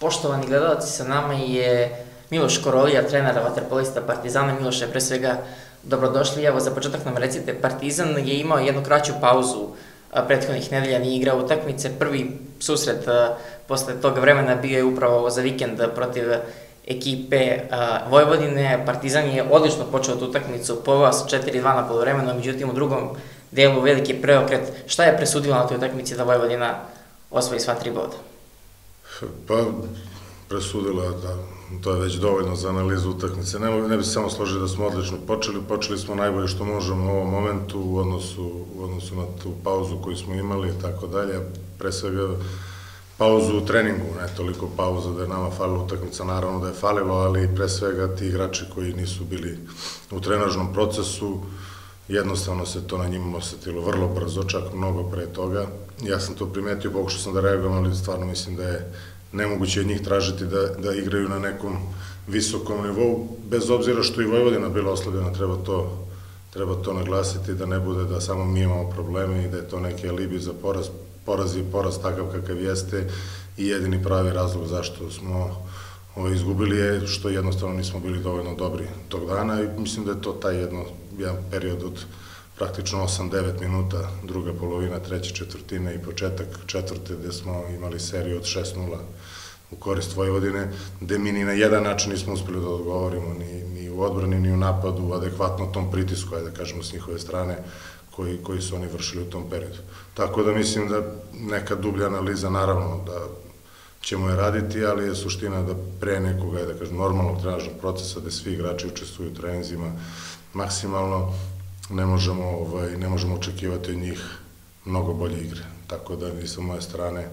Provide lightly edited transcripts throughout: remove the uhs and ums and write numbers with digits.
Poštovani gledalci, sa nama je Miloš Korolija, trener vaterpolista Partizana. Miloše, pre svega, dobrodošli. Evo, za početak nam recite, Partizan je imao jednu kraću pauzu prethodnih nedelja, nije igrao utakmice. Prvi susret posle tog vremena bio je upravo za vikend protiv ekipe Vojvodine. Partizan je odlično počeo tu utakmicu, poveo sa 4-2 na poluvremenu, međutim u drugom delu veliki preokret. Šta je presudilo na toj utakmici da Vojvodina osvoji sva 3 boda? Pa, presudila da to je već dovoljno za analizu utakmice. Ne bi se samo složili da smo odlično počeli smo najbolje što možemo u ovom momentu u odnosu na tu pauzu koju smo imali i tako dalje. Pre svega pauzu u treningu, ne toliko pauza da je nama falila utakmica, naravno da je falilo, ali pre svega ti igrači koji nisu bili u trenažnom procesu, jednostavno se to na njima osetilo vrlo brzo, čak mnogo pre toga. Ja sam to primetio, pokušao sam da reagujem, ali stvarno mislim da je nemoguće od njih tražiti da igraju na nekom visokom nivou, bez obzira što i Vojvodina bila oslabljena, treba to naglasiti, da ne bude da samo mi imamo probleme i da je to neki alibi za poraz. Poraz je poraz takav kakav jeste i jedini pravi razlog zašto smo izgubili je što jednostavno nismo bili dovoljno dobri tog dana i mislim da je to taj jedan period od praktično 8-9 minuta, druga polovina, treće četvrtine i početak četvrte gde smo imali seriju od 6-0 u korist Vojvodine, gde mi ni na jedan način nismo uspeli da odgovorimo ni u odbrani, ni u napadu, adekvatno tom pritisku, da kažemo s njihove strane, koji su oni vršili u tom periodu. Tako da mislim da neka dublja analiza, naravno da ćemo je raditi, ali je suština da pre nekoga, da kažem, normalnog trenažnog procesa, da svi igrači učestvuju u treninzima maksimalno, ne možemo očekivati od njih mnogo bolje igre. Tako da ni sa moje strane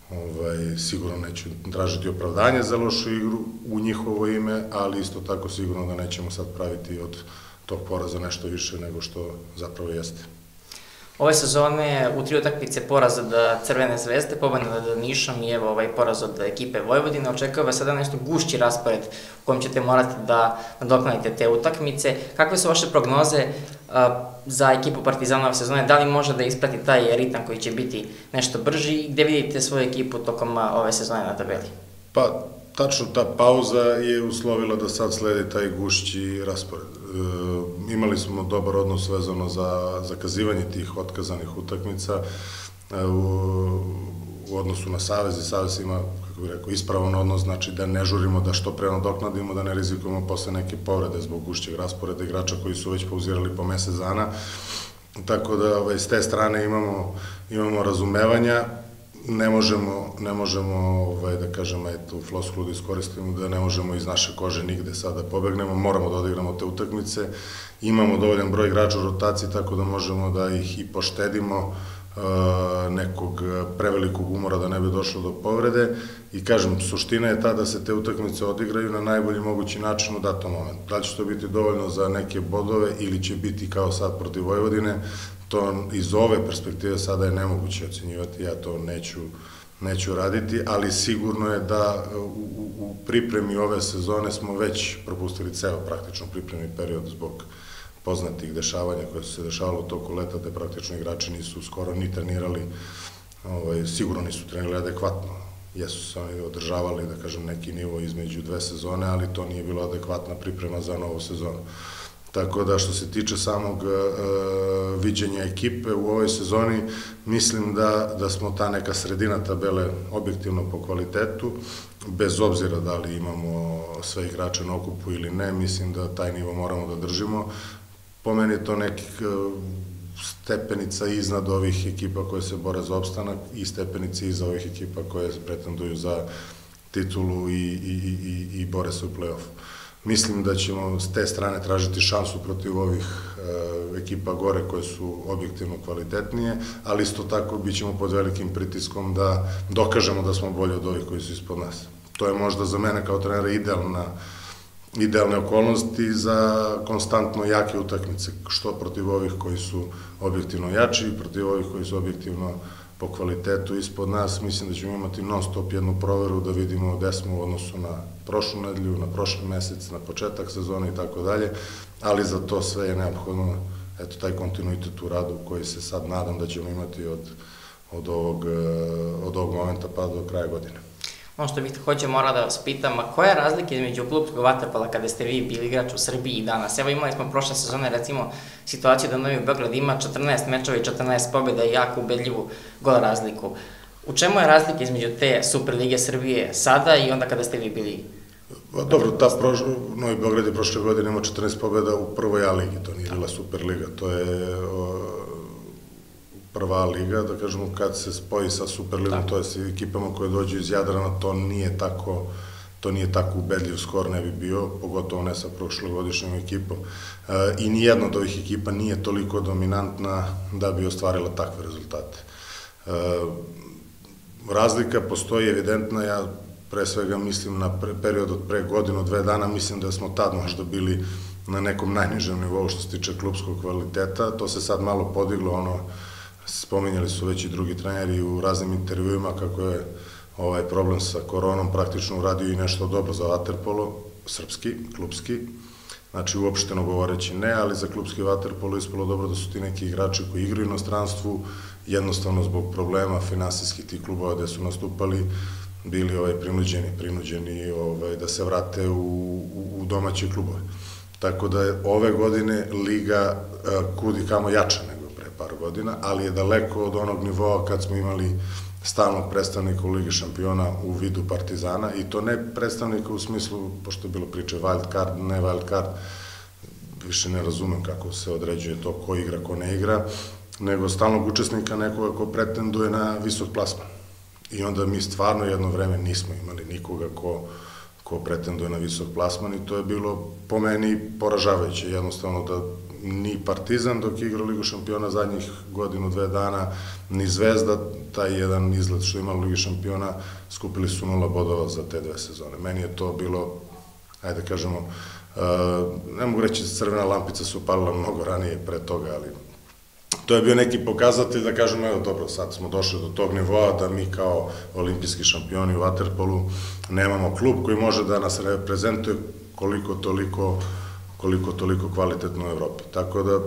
sigurno neću tražiti opravdanje za lošu igru u njihovo ime, ali isto tako sigurno da nećemo sad praviti od tog poraza nešto više nego što zapravo jeste. Ove sezone u 3 utakmice poraz od Crvene zvezde, pobeda nad Nišom i evo poraz od ekipe Vojvodine. Očekuje vas sada nešto gušći raspored u kojem ćete morati da nadoknadite te utakmice. Kakve su vaše prognoze za ekipu Partizana ove sezone? Da li može da isprati taj ritam koji će biti nešto brži i gde vidite svoju ekipu tokom ove sezone na tabeli? Pa, tačno ta pauza je uslovila da sad sledi taj gušći raspored. Imali smo dobar odnos vezano za zakazivanje tih otkazanih utakmica u odnosu na Savez i Savez ima, kako bih rekao, ispravan odnos, znači da ne žurimo, da što pre nadoknadimo, da ne rizikujemo posle neke povrede zbog gušćeg rasporeda igrača koji su već pauzirali po mesec dana. Tako da s te strane imamo razumevanja. Ne možemo, da kažemo, u floskulu da iskoristimo, da ne možemo iz naše kože nigde sad da pobegnemo, moramo da odigramo te utakmice, imamo dovoljan broj igrača u rotaciji, tako da možemo da ih i poštedimo nekog prevelikog umora da ne bi došlo do povrede i kažem, suština je ta da se te utakmice odigraju na najbolji mogući način u datom momentu. Da li će to biti dovoljno za neke bodove ili će biti kao sad protiv Vojvodine, to iz ove perspektive sada je nemoguće ocenjivati, ja to neću raditi, ali sigurno je da u pripremi ove sezone smo već propustili ceo praktično pripremni period zbog poznatih dešavanja koje su se dešavalo u toku leta, da praktično igrači nisu skoro ni trenirali, sigurno nisu trenirali adekvatno. Jesu se oni održavali, da kažem, neki nivo između 2 sezone, ali to nije bila adekvatna priprema za novu sezonu. Tako da što se tiče samog viđenja ekipe u ovoj sezoni, mislim da smo ta neka sredina tabele objektivno po kvalitetu, bez obzira da li imamo sve igrače na okupu ili ne, mislim da taj nivo moramo da držimo. Po meni je to nekih stepenica iznad ovih ekipa koje se bore za opstanak i stepenici iza ovih ekipa koje pretenduju za titulu i bore se u play-offu. Mislim da ćemo s te strane tražiti šansu protiv ovih ekipa gore koje su objektivno kvalitetnije, ali isto tako bit ćemo pod velikim pritiskom da dokažemo da smo bolji od ovih koji su ispod nas. To je možda za mene kao trenera idealne okolnosti za konstantno jake utakmice, što protiv ovih koji su objektivno jači i protiv ovih koji su objektivno po kvalitetu ispod nas. Mislim da ćemo imati non stop jednu proveru da vidimo gde smo u odnosu na prošlu nedelju, na prošli mesec, na početak sezone i tako dalje, ali za to sve je neophodno taj kontinuitet u radu koji se sad nadam da ćemo imati od ovog momenta pa do kraja godine. Ono što bih takođe morao da vas pitam, a koja je razlika između klupskog vaterpola kada ste vi bili igrač u Srbiji i danas? Evo imali smo prošle sezone recimo situaciju da Novi Beograd ima 14 mečeva i 14 pobjeda i jako ubedljivu gol razliku. U čemu je razlika između te Superlige Srbije sada i onda kada ste vi bili? Dobro, Novi Beograd je prošle godine imao 14 pobjeda u prvoj A ligi, to nije bila Superliga, to je prva liga, da kažemo, kad se spoji sa Superligom, to je sa ekipama koje dođu iz Jadrana, to nije tako ubedljiv skor ne bi bio, pogotovo ne sa prošlogodišnjom ekipom. I nijedna od ovih ekipa nije toliko dominantna da bi ostvarila takve rezultate. Razlika postoji evidentna, ja pre svega mislim na period od pre godinu, 2 dana, mislim da smo tad možda bili na nekom najnižem nivou što se tiče klupskog kvaliteta, to se sad malo podiglo, spominjali su već i drugi treneri u raznim intervjuima kako je ovaj problem sa koronom praktično uradio i nešto dobro za vaterpolo, srpski, klupski, znači uopšteno govoreći ne, ali za klupski vaterpolo ispalo dobro da su ti neki igrači koji igraju u inostranstvu, jednostavno zbog problema finansijskih tih klubova gde su nastupali, bili prinuđeni da se vrate u domaće klubove. Tako da je ove godine liga kudi kamo jača nego pre par godina, ali je daleko od onog nivoa kad smo imali stalnog predstavnika u Ligi šampiona u vidu Partizana, i to ne predstavnika u smislu, pošto je bilo priče wild card, ne wild card, više ne razumem kako se određuje to ko igra, ko ne igra, nego stalnog učesnika nekoga ko pretenduje na visok plasman. I onda mi stvarno jedno vreme nismo imali nikoga ko pretenduje na visok plasman i to je bilo po meni poražavajuće, jednostavno da ni Partizan dok je igrao Ligu šampiona zadnjih godinu, 2 dana, ni Zvezda, taj jedan izlet što je imao Ligi šampiona, skupili su 0 bodova za te 2 sezone. Meni je to bilo, ajde kažemo, ne mogu reći da crvena lampica su upalila mnogo ranije pre toga, ali to je bio neki pokazatelj da kažemo, evo dobro, sad smo došli do tog nivoa da mi kao olimpijski šampioni u vaterpolu nemamo klub koji može da nas reprezentuje koliko toliko kvalitetno u Evropi. Tako da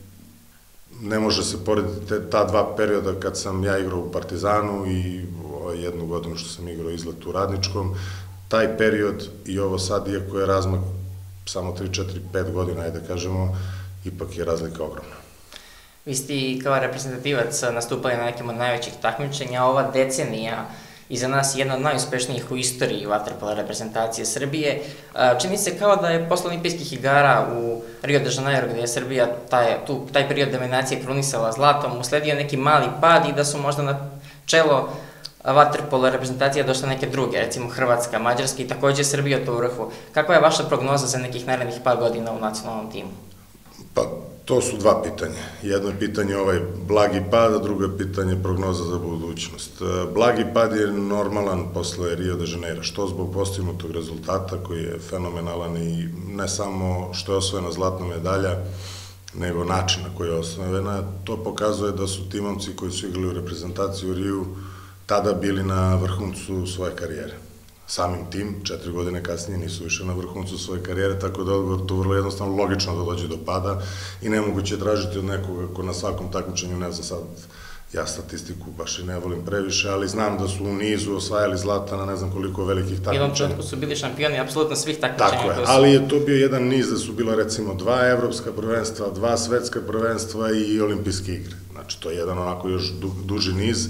ne može se porediti ta 2 perioda kad sam ja igrao u Partizanu i jednu godinu što sam igrao izlet u Radničkom. Taj period i ovo sad, iako je razmak samo 3, 4, 5 godina, ajde kažemo, ipak je razlika ogromna. Vi ste i kao reprezentativac nastupali na nekim od najvećih takmičenja, ova decenija iza nas je jedna od najuspešnijih u istoriji vaterpola reprezentacije Srbije. Čini se kao da je posle olimpijskih igara u Rio de Janeiro, gde je Srbija taj period dominacije krunisala zlatom, usledio neki mali pad i da su možda na čelo vaterpola reprezentacija došle neke druge, recimo Hrvatska, Mađarska i takođe Srbija to u vrhu. Kakva je vaša prognoza za nekih narednih par godina u nacionalnom timu? Pa, to su 2 pitanja. Jedno je pitanje blagi pad, a drugo je pitanje prognoza za budućnost. Blagi pad je normalan posle Rio de Janeiro, što zbog postignutog rezultata koji je fenomenalan i ne samo što je osvojena zlatna medalja, nego način na koji je osvojena. To pokazuje da su ti momci koji su igrali u reprezentaciji u Riju tada bili na vrhuncu svoje karijere. Samim tim, 4 godine kasnije nisu više na vrhuncu svoje karijere, tako da je odgovor to vrlo jednostavno logično da dođe do pada i nemoguće je tražiti od nekoga ko na svakom takmičenju, ne znam sad, ja statistiku baš i ne volim previše, ali znam da su u nizu osvajali zlata na ne znam koliko velikih takmičenja. I u ovom četku su bili šampioni apsolutno svih takmičenja. Tako je, ali je to bio jedan niz da su bila recimo 2 evropska prvenstva, 2 svetska prvenstva i olimpijske igre. Znači to je jedan onako još duži niz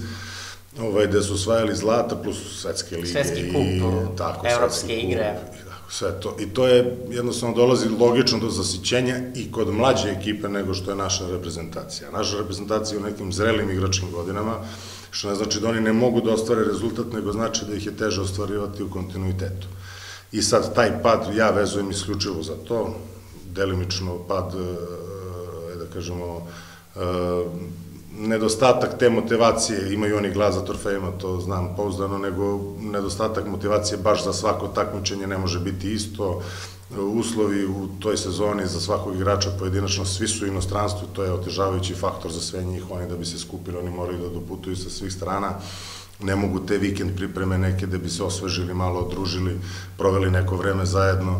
gde su osvajali zlata plus svetske lige. Svetski kup, evropske igre. Sve to. I to je jednostavno dolazi logično do zasićenja i kod mlađe ekipe nego što je naša reprezentacija. Naša reprezentacija u nekim zrelim igračkim godinama, što ne znači da oni ne mogu da ostvare rezultat, nego znači da ih je teže ostvarivati u kontinuitetu. I sad taj pad ja vezujem isključivo za to, delimično pad, da kažemo, nedostatak te motivacije, imaju oni glas za trofejima, to znam pouzdano, nego nedostatak motivacije baš za svako takmičenje ne može biti isto. Uslovi u toj sezoni za svakog igrača pojedinačno, svi su u inostranstvu, to je otežavajući faktor za sve njih, oni da bi se skupili, oni moraju da doputuju sa svih strana, ne mogu te vikend pripreme neke da bi se osvežili, malo odružili, proveli neko vreme zajedno,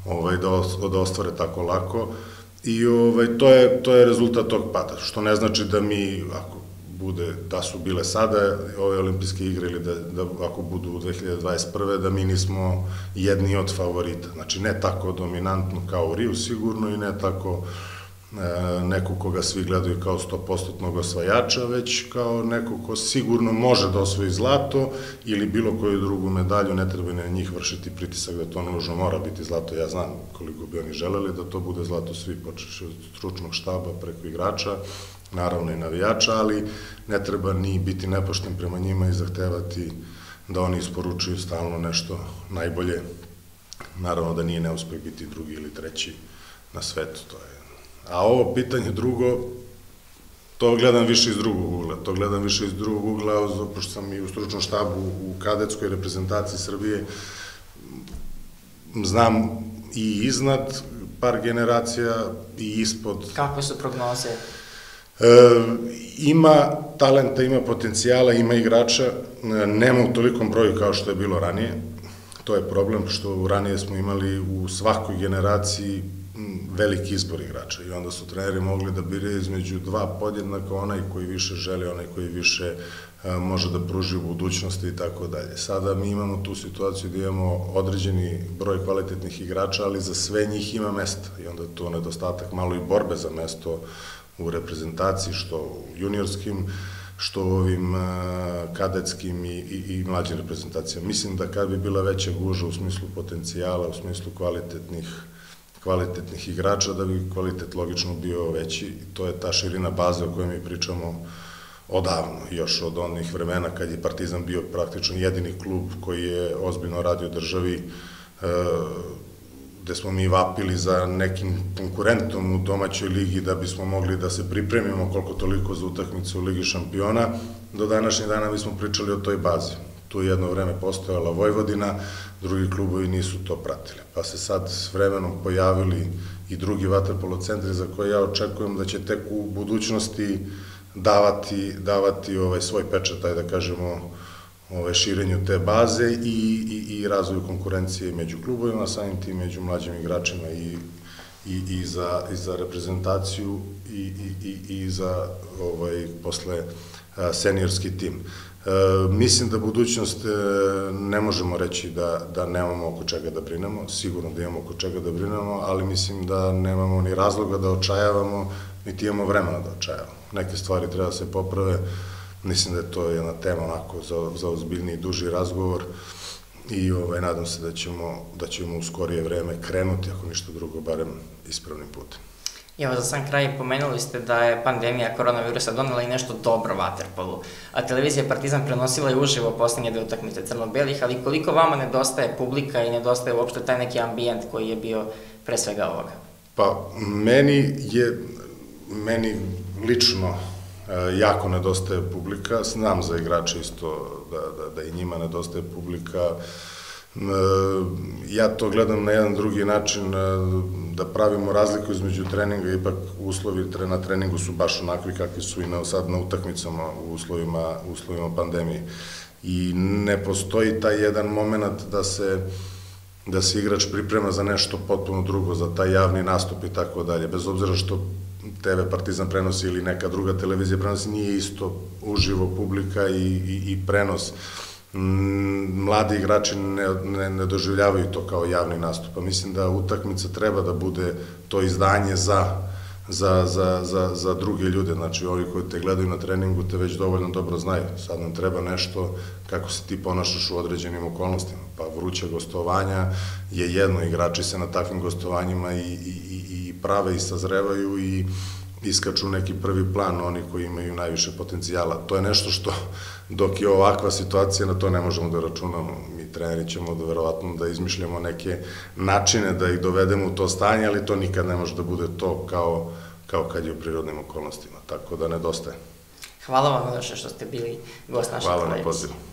da ostvare tako lako. I to je rezultat tog pada, što ne znači da mi, ako bude, da su bile sada ove olimpijske igre ili da ako budu u 2021. da mi nismo jedni od favorita. Znači, ne tako dominantno kao u Riju sigurno i ne tako neko koga svi gledaju kao 100% osvajača, već kao neko ko sigurno može da osvoji zlato ili bilo koju drugu medalju, ne treba na njih vršiti pritisak da to nužno mora biti zlato. Ja znam koliko bi oni želeli da to bude zlato, svi počeši od stručnog štaba preko igrača, naravno i navijača, ali ne treba ni biti nepošten prema njima i zahtevati da oni isporučuju stalno nešto najbolje. Naravno da nije neuspeh biti drugi ili treći na svetu, to je. A ovo pitanje drugo, to gledam više iz drugog ugla. To gledam više iz drugog ugla, pošto sam i u stručnom štabu u kadetskoj reprezentaciji Srbije, znam i iznad par generacija i ispod. Kakve su prognoze? Ima talenta, ima potencijala, ima igrača, nema u tolikom broju kao što je bilo ranije. To je problem, što ranije smo imali u svakoj generaciji veliki izbor igrača i onda su treneri mogli da biraju između dva podjednaka, onaj koji više želi, onaj koji više može da pruži u budućnosti i tako dalje. Sada mi imamo tu situaciju da imamo određeni broj kvalitetnih igrača, ali za sve njih ima mesta i onda je to nedostatak malo i borbe za mesto u reprezentaciji, što u juniorskim, što u ovim kadetskim i mlađim reprezentacijama. Mislim da kad bi bila veća guža u smislu potencijala, u smislu kvalitetnih igrača, da bi kvalitet logično bio veći. To je ta širina baze o kojoj mi pričamo odavno, još od onih vremena kad je Partizan bio praktično jedini klub koji je ozbiljno radio državi, gde smo mi vapili za nekim konkurentom u domaćoj ligi da bismo mogli da se pripremimo koliko toliko za utakmicu u Ligi šampiona. Do današnjeg dana mi smo pričali o toj bazi. Tu je jedno vreme postojala Vojvodina, drugi klubovi nisu to pratili. Pa se sad s vremenom pojavili i drugi vaterpolo centri za koje ja očekujem da će tek u budućnosti davati svoj pečat, da kažemo, širenju te baze i razvoju konkurencije među klubovima, samim tim među mlađim igračima i za reprezentaciju i za posle seniorski tim. Mislim da budućnost ne možemo reći da nemamo oko čega da brinemo, sigurno da imamo oko čega da brinemo, ali mislim da nemamo ni razloga da očajavamo, niti imamo vremena da očajavamo. Neke stvari treba da se poprave, mislim da je to jedna tema onako za ozbiljni i duži razgovor i nadam se da ćemo u skorije vreme krenuti, ako ništa drugo, barem ispravnim putem. I evo, za sam kraj, pomenuli ste da je pandemija koronavirusa donela i nešto dobro vaterpolu. A televizija Partizan prenosila je uživo poslednje dve utakmice crno-belih, ali koliko vama nedostaje publika i nedostaje uopšte taj neki ambijent koji je bio pre svega ovoga? Pa, meni lično jako nedostaje publika, znam za igrače isto da i njima nedostaje publika. Ja to gledam na jedan drugi način, da pravimo razliku između treninga, ipak uslovi na treningu su baš onakvi kakvi su i sad na utakmicama u uslovima pandemije. I ne postoji taj jedan moment da se igrač priprema za nešto potpuno drugo, za taj javni nastup i tako dalje, bez obzira što TV Partizan prenosi ili neka druga televizija prenosi, nije isto uživo publika i prenos. Mladi igrači ne doživljavaju to kao javni nastup, a mislim da utakmica treba da bude to izdanje za druge ljude, znači ovi koji te gledaju na treningu te već dovoljno dobro znaju, sad nam treba nešto kako se ti ponašaš u određenim okolnostima, pa vruće gostovanja je jedno, igrači se na takvim gostovanjima i prave i sazrevaju i iskaču neki prvi plan, oni koji imaju najviše potencijala. To je nešto što, dok je ovakva situacija, na to ne možemo da računamo. Mi treneri ćemo verovatno da izmišljamo neke načine da ih dovedemo u to stanje, ali to nikad ne može da bude to kao kad je u prirodnim okolnostima, tako da nedostaje. Hvala vam, Miloše, što ste bili gost naše televizije. Hvala na pozivu.